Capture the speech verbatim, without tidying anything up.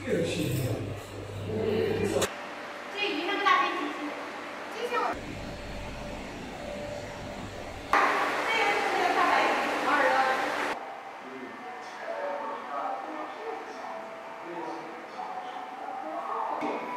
这个细节。 这鱼那个大飞机，就像我。这个是那个大白鱼，我耳朵。 嗯。